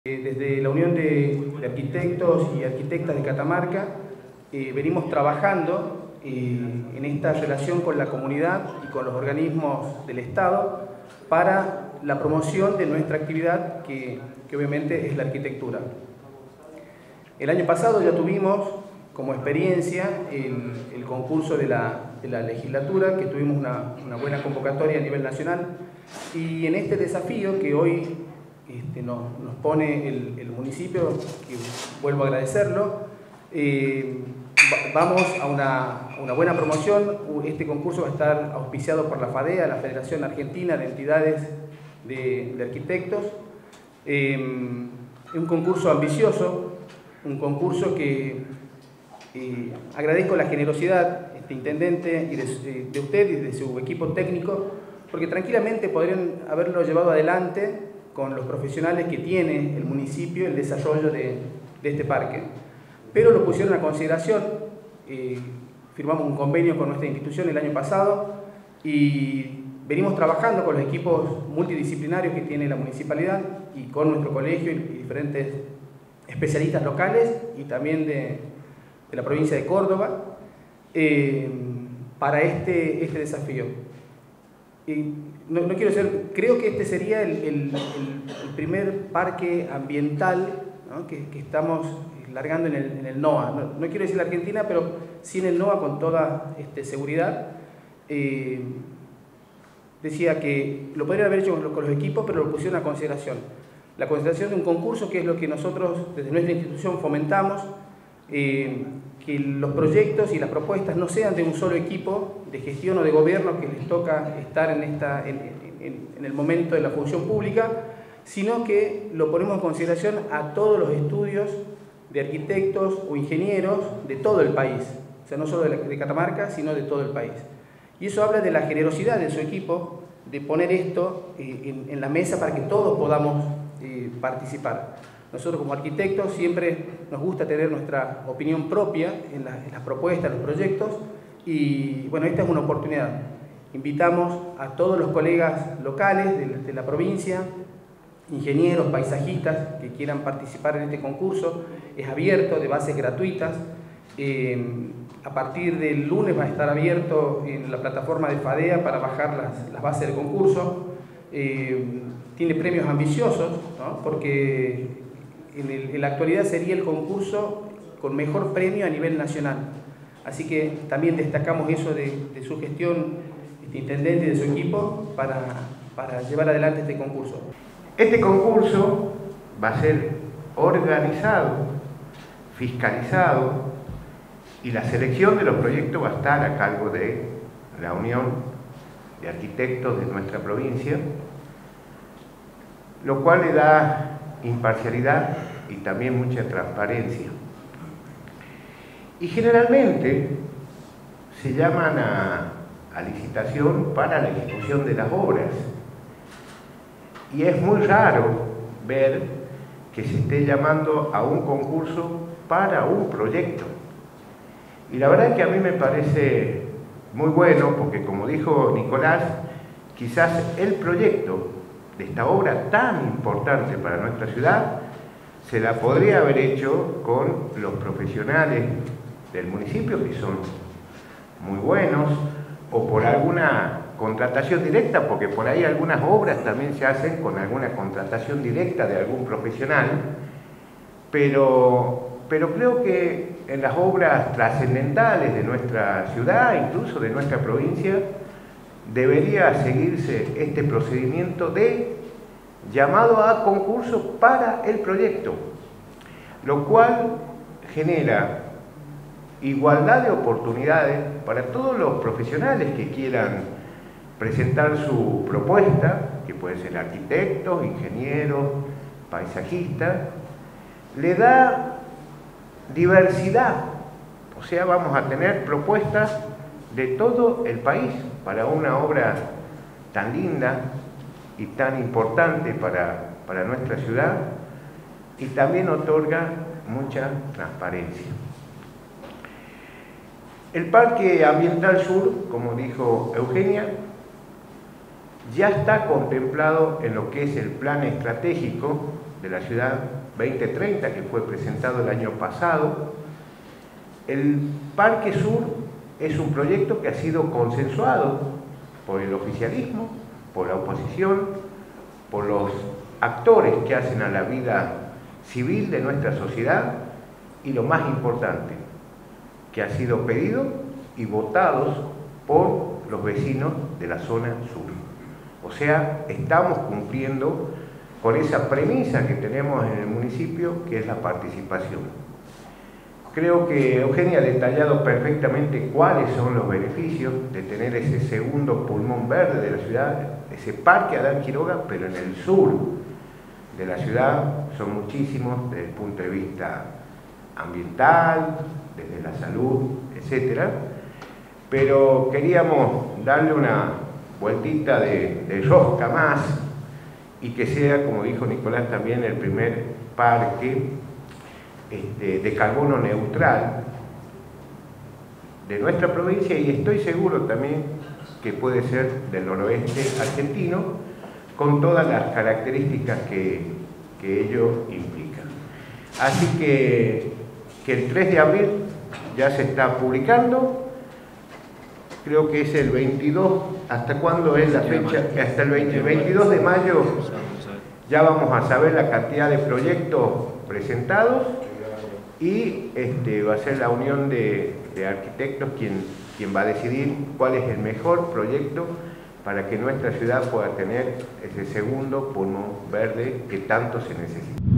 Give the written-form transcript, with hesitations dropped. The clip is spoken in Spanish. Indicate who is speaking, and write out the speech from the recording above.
Speaker 1: Desde la Unión de Arquitectos y Arquitectas de Catamarca venimos trabajando en esta relación con la comunidad y con los organismos del Estado para la promoción de nuestra actividad que obviamente es la arquitectura. El año pasado ya tuvimos como experiencia el concurso de la legislatura, que tuvimos una buena convocatoria a nivel nacional, y en este desafío que hoy nos pone el municipio, que vuelvo a agradecerlo, vamos a una buena promoción. Este concurso va a estar auspiciado por la FADEA, la Federación Argentina de Entidades de Arquitectos. Es un concurso ambicioso, un concurso que agradezco la generosidad, intendente, y de usted y de su equipo técnico, porque tranquilamente podrían haberlo llevado adelante con los profesionales que tiene el municipio el desarrollo de este parque. Pero lo pusieron a consideración, firmamos un convenio con nuestra institución el año pasado y venimos trabajando con los equipos multidisciplinarios que tiene la municipalidad y con nuestro colegio y diferentes especialistas locales y también de la provincia de Córdoba para este desafío. No quiero ser, creo que este sería el primer parque ambiental, ¿no?, que estamos largando en el NOA. No quiero decir la Argentina, pero sí en el NOA con toda seguridad. Decía que lo podrían haber hecho con los equipos, pero lo pusieron a consideración. La consideración de un concurso, que es lo que nosotros desde nuestra institución fomentamos, que los proyectos y las propuestas no sean de un solo equipo de gestión o de gobierno que les toca estar en el momento de la función pública, sino que lo ponemos en consideración a todos los estudios de arquitectos o ingenieros de todo el país, o sea, no solo de Catamarca, sino de todo el país. Y eso habla de la generosidad de su equipo de poner esto en la mesa para que todos podamos participar. Nosotros como arquitectos siempre nos gusta tener nuestra opinión propia en las propuestas, en los proyectos, y bueno, esta es una oportunidad. Invitamos a todos los colegas locales de la provincia, ingenieros, paisajistas que quieran participar en este concurso. Es abierto, de bases gratuitas. A partir del lunes va a estar abierto en la plataforma de FADEA para bajar las bases del concurso. Tiene premios ambiciosos, ¿no?, porque en la actualidad sería el concurso con mejor premio a nivel nacional. Así que también destacamos eso de su gestión, intendente y de su equipo para llevar adelante este concurso.
Speaker 2: Este concurso va a ser organizado, fiscalizado, y la selección de los proyectos va a estar a cargo de la Unión de Arquitectos de nuestra provincia, lo cual le da imparcialidad y también mucha transparencia. Y generalmente se llaman a licitación para la ejecución de las obras. Y es muy raro ver que se esté llamando a un concurso para un proyecto. Y la verdad es que a mí me parece muy bueno, porque como dijo Nicolás, quizás el proyecto de esta obra tan importante para nuestra ciudad se la podría haber hecho con los profesionales del municipio, que son muy buenos, o por alguna contratación directa, porque por ahí algunas obras también se hacen con alguna contratación directa de algún profesional, pero creo que en las obras trascendentales de nuestra ciudad, incluso de nuestra provincia, debería seguirse este procedimiento de llamado a concurso para el proyecto, lo cual genera igualdad de oportunidades para todos los profesionales que quieran presentar su propuesta, que pueden ser arquitectos, ingenieros, paisajistas. Le da diversidad, o sea, vamos a tener propuestas de todo el país para una obra tan linda y tan importante para nuestra ciudad, y también otorga mucha transparencia. El Parque Ambiental Sur, como dijo Eugenia, ya está contemplado en lo que es el plan estratégico de la Ciudad 2030 que fue presentado el año pasado. El Parque Sur es un proyecto que ha sido consensuado por el oficialismo, por la oposición, por los actores que hacen a la vida civil de nuestra sociedad y lo más importante, que ha sido pedido y votados por los vecinos de la zona sur. O sea, estamos cumpliendo con esa premisa que tenemos en el municipio, que es la participación. Creo que Eugenia ha detallado perfectamente cuáles son los beneficios de tener ese segundo pulmón verde de la ciudad, ese Parque Adán Quiroga, pero en el sur de la ciudad son muchísimos desde el punto de vista ambiental, desde la salud, etc. Pero queríamos darle una vueltita de rosca más y que sea, como dijo Nicolás también, el primer parque de carbono neutral de nuestra provincia, y estoy seguro también que puede ser del noroeste argentino, con todas las características que ello implica. Así que el 3 de abril ya se está publicando, creo que es el 22, ¿hasta cuándo es la fecha? Hasta el 22 de mayo ya vamos a saber la cantidad de proyectos presentados, y va a ser la unión de arquitectos quien va a decidir cuál es el mejor proyecto para que nuestra ciudad pueda tener ese segundo pulmón verde que tanto se necesita.